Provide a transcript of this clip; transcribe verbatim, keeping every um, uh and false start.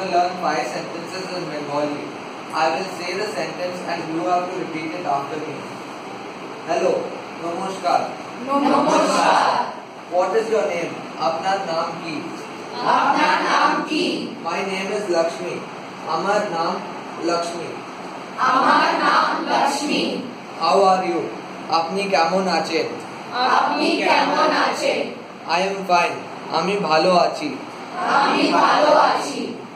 to learn five sentences in Bengali. I will say the sentence and you have to repeat it after me. Hello, Namaskar. Namaskar. What is your name? Apnar naam ki. Apnar naam ki. My name is Lakshmi. Amar naam Lakshmi. Amar naam Lakshmi. How are you? Apni kemon achen? Apni kemon achen? I am fine. Ami bhalo achi. Ami bhalo achi.